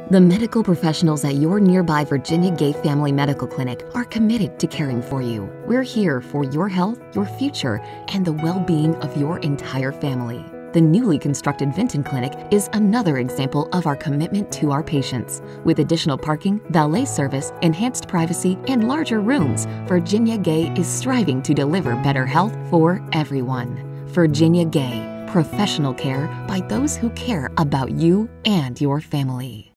The medical professionals at your nearby Virginia Gay Family Medical Clinic are committed to caring for you. We're here for your health, your future, and the well-being of your entire family. The newly constructed Vinton Clinic is another example of our commitment to our patients. With additional parking, valet service, enhanced privacy, and larger rooms, Virginia Gay is striving to deliver better health for everyone. Virginia Gay, professional care by those who care about you and your family.